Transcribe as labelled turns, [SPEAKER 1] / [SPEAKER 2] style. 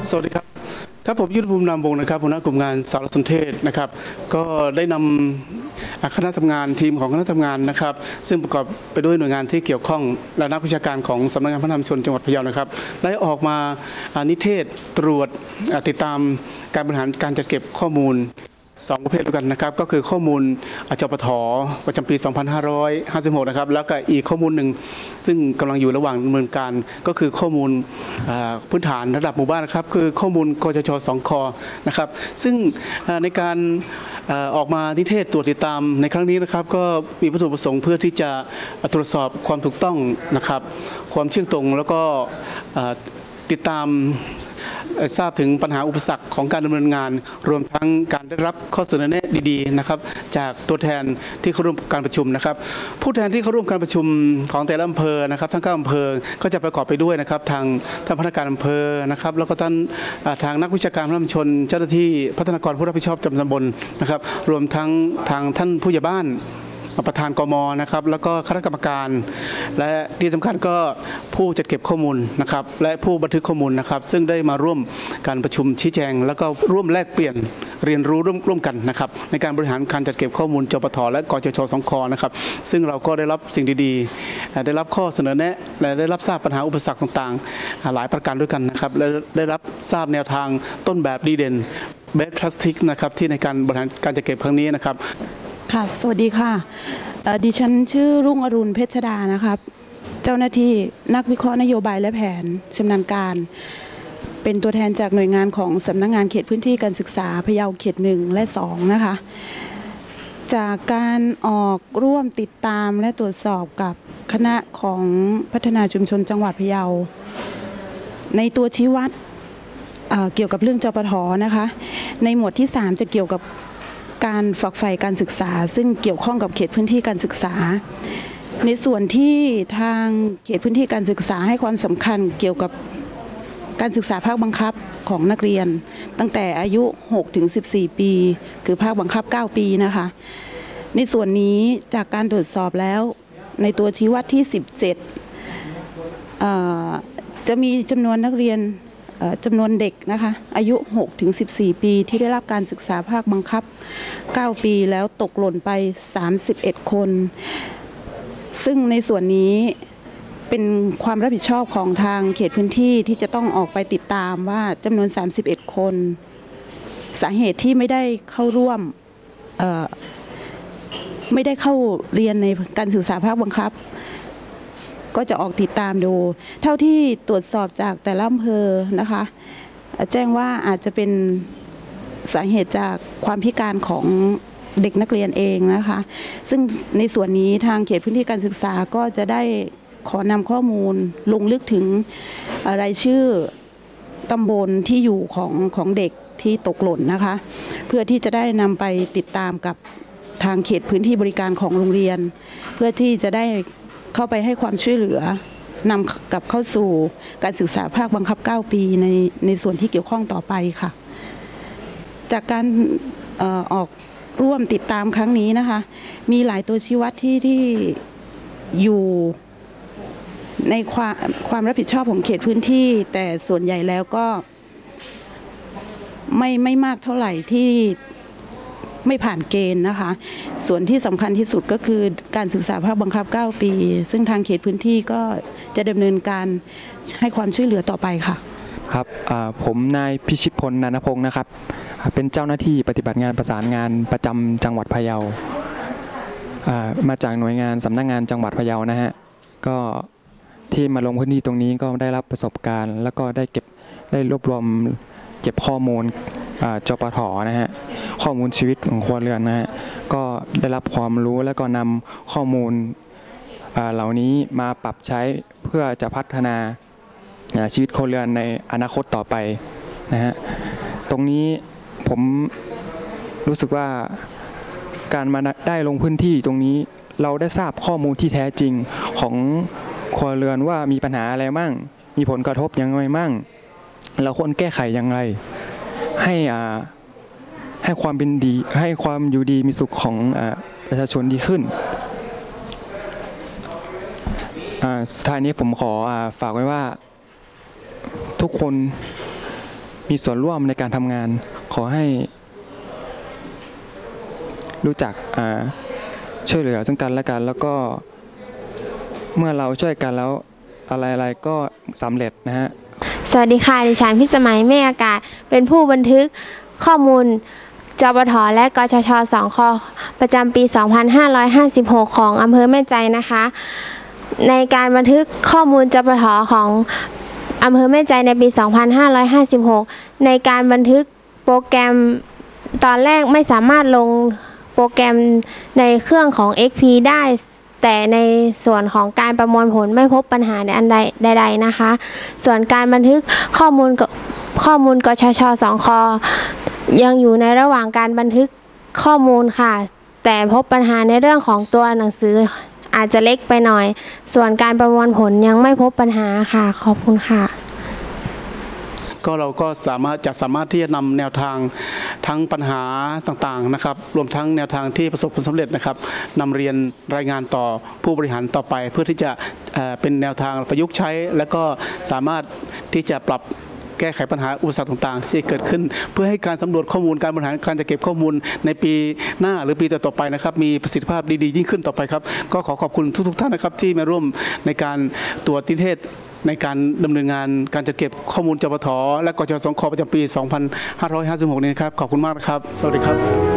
[SPEAKER 1] สวัสดีครับครับผมยุทธภูมินามวงศ์นะครับหัวหน้ากลุ่มงานสารสนเทศนะครับก็ได้นำคณะทำงานทีมของคณะทำงานนะครับซึ่งประกอบไปด้วยหน่วยงานที่เกี่ยวข้องและนักวิชาการของสำนักงานพัฒนาชุมชนจังหวัดพะเยานะครับได้ออกมานิเทศตรวจติดตามการบริหารการจัดเก็บข้อมูล2ประเภทด้วยกันนะครับก็คือข้อมูลจปท.ประจำปี 2556 นะครับแล้วก็อีกข้อมูลหนึ่งซึ่งกำลังอยู่ระหว่างดำเนินการก็คือข้อมูลพื้นฐานระดับหมู่บ้านนะครับคือข้อมูลกจช2 คนะครับซึ่งในการออกมานิเทศตรวจติดตามในครั้งนี้นะครับก็มีวัตถุประสงค์เพื่อที่จะตรวจสอบความถูกต้องนะครับความเที่ยงตรงแล้วก็ติดตามทราบถึงปัญหาอุปสรรคของการดำเนินงานรวมทั้งการได้รับข้อเสนอแนะดีๆนะครับจากตัวแทนที่เข้าร่วมการประชุมนะครับผู้แทนที่เข้าร่วมการประชุมของแต่ละอำเภอนะครับทั้ง9 อำเภอก็จะประกอบไปด้วยนะครับทางท่านพนักงานอำเภอนะครับแล้วก็ทางนักวิชาการพัฒนาชุมชนเจ้าหน้าที่พัฒนากรผู้รับผิดชอบจำตำบลนะครับรวมทั้งทางท่านผู้ใหญ่บ้านประธานกม.นะครับแล้วก็คณะกรรมการและที่สำคัญก็ผู้จัดเก็บข้อมูลนะครับและผู้บันทึกข้อมูลนะครับซึ่งได้มาร่วมการประชุมชี้แจงแล้วก็ร่วมแลกเปลี่ยนเรียนรู้ร่วมกันนะครับในการบริหารการจัดเก็บข้อมูลจปท.และกจช2 คนะครับซึ่งเราก็ได้รับสิ่งดีๆได้รับข้อเสนอแนะและได้รับทราบปัญหาอุปสรรคต่างๆหลายประการด้วยกันนะครับและได้รับทราบแนวทางต้นแบบดีเด่นเบสพลาสติกนะครับที่ในการบริหารการจัดเก็บครั้งนี้นะครับ
[SPEAKER 2] ค่ะสวัสดีค่ะดิฉันชื่อรุ่งอรุณเพชรดานะครับเจ้าหน้าที่นักวิเคราะห์นโยบายและแผนชำนาญการเป็นตัวแทนจากหน่วยงานของสำนักงานเขตพื้นที่การศึกษาพะเยาเขต1 และ 2นะคะจากการออกร่วมติดตามและตรวจสอบกับคณะของพัฒนาชุมชนจังหวัดพะเยาในตัวชี้วัดเกี่ยวกับเรื่องจปท.นะคะในหมวดที่3จะเกี่ยวกับการฝักใฝ่การศึกษาซึ่งเกี่ยวข้องกับเขตพื้นที่การศึกษาในส่วนที่ทางเขตพื้นที่การศึกษาให้ความสำคัญเกี่ยวกับการศึกษาภาคบังคับของนักเรียนตั้งแต่อายุ6 ถึง 14 ปีคือภาคบังคับ9 ปีนะคะในส่วนนี้จากการตรวจสอบแล้วในตัวชี้วัดที่17จะมีจำนวนนักเรียนจำนวนเด็กนะคะอายุ6 ถึง 14 ปีที่ได้รับการศึกษาภาคบังคับ9 ปีแล้วตกหล่นไป31 คนซึ่งในส่วนนี้เป็นความรับผิดชอบของทางเขตพื้นที่ที่จะต้องออกไปติดตามว่าจำนวน31 คนสาเหตุที่ไม่ได้เข้าร่วมไม่ได้เข้าเรียนในการศึกษาภาคบังคับก็จะออกติดตามดูเท่าที่ตรวจสอบจากแต่ละอำเภอนะคะแจ้งว่าอาจจะเป็นสาเหตุจากความพิการของเด็กนักเรียนเองนะคะซึ่งในส่วนนี้ทางเขตพื้นที่การศึกษาก็จะได้ขอนำข้อมูลลงลึกถึงรายชื่อตำบลที่อยู่ของเด็กที่ตกหล่นนะคะเพื่อที่จะได้นำไปติดตามกับทางเขตพื้นที่บริการของโรงเรียนเพื่อที่จะได้เข้าไปให้ความช่วยเหลือนำกลับเข้าสู่การศึกษาภาคบังคับ9 ปีในส่วนที่เกี่ยวข้องต่อไปค่ะจากการออกร่วมติดตามครั้งนี้นะคะมีหลายตัวชี้วัดที่อยู่ในความรับผิดชอบของเขตพื้นที่แต่ส่วนใหญ่แล้วก็ไม่มากเท่าไหร่ที่ไม่ผ่านเกณฑ์นะคะส่วนที่สำคัญที่สุดก็คือการศึกษาภาคบังคับ9 ปีซึ่งทางเขตพื้นที่ก็จะดำเนินการให้ความช่วยเหลือต่อไปค่ะ
[SPEAKER 3] ครับผมนายพิชิตพลนันทพงศ์นะครับเป็นเจ้าหน้าที่ปฏิบัติงานประสานงานประจำจังหวัดพะเยามาจากหน่วยงานสำนักงานจังหวัดพะเยานะฮะก็ที่มาลงพื้นที่ตรงนี้ก็ได้รับประสบการณ์แล้วก็ได้รวบรวมเก็บข้อมูลจปท.นะฮะข้อมูลชีวิตของครัวเรือนนะฮะก็ได้รับความรู้แล้วก็นำข้อมูลเหล่านี้มาปรับใช้เพื่อจะพัฒนาชีวิตครัวเรือนในอนาคตต่อไปนะฮะตรงนี้ผมรู้สึกว่าการมาได้ลงพื้นที่ตรงนี้เราได้ทราบข้อมูลที่แท้จริงของครัวเรือนว่ามีปัญหาอะไรมั่งมีผลกระทบยังไงมั่งเราควรแก้ไขอย่างไรให้ความเป็นดีให้ความอยู่ดีมีสุขของประชาชนดีขึ้นสุดท้ายนี้ผมขอฝากไว้ว่าทุกคนมีส่วนร่วมในการทำงาน ขอให้รู้จักช่วยเหลือซึ่งกันและกัน แล้วก็เมื่อเราช่วยกันแล้วอะไรๆก็สำเร็จนะฮะ
[SPEAKER 4] สวัสดีค่ะดิฉันพิสมัยเมฆอากาศเป็นผู้บันทึกข้อมูลจปทและกชช2 คประจำปี 2556 ของอำเภอแม่ใจนะคะ ในการบันทึกข้อมูลจปทของอำเภอแม่ใจในปี 2556 ในการบันทึกโปรแกรมตอนแรกไม่สามารถลงโปรแกรมในเครื่องของ XP ได้แต่ในส่วนของการประมวลผลไม่พบปัญหาอันใดๆนะคะส่วนการบันทึกข้อมูลกชช2 คยังอยู่ในระหว่างการบันทึกข้อมูลค่ะแต่พบปัญหาในเรื่องของตัวหนังสืออาจจะเล็กไปหน่อยส่วนการประมวลผลยังไม่พบปัญหาค่ะขอบคุณค่ะ
[SPEAKER 1] ก็เราก็สามารถที่จะนำแนวทางทั้งปัญหาต่างๆนะครับรวมทั้งแนวทางที่ประสบผลสำเร็จนะครับนำเรียนรายงานต่อผู้บริหารต่อไป เพื่อที่จะเป็นแนวทางประยุกต์ใช้ และก็สามารถที่จะปรับแก้ไขปัญหาอุปสรรคต่างๆที่จะเกิดขึ้น เพื่อให้การสำรวจข้อมูลการบริหารการจัดเก็บข้อมูลในปีหน้าหรือปีต่อๆไปนะครับมีประสิทธิภาพดีๆยิ่งขึ้นต่อไปครับก็ขอบคุณทุกๆท่านนะครับที่มาร่วมในการตรวจนิเทศในการดำเนินงานการจัดเก็บข้อมูลจปทและกชช2 คประจำปี 2556 นี้นะครับขอบคุณมากนะครับสวัสดีครับ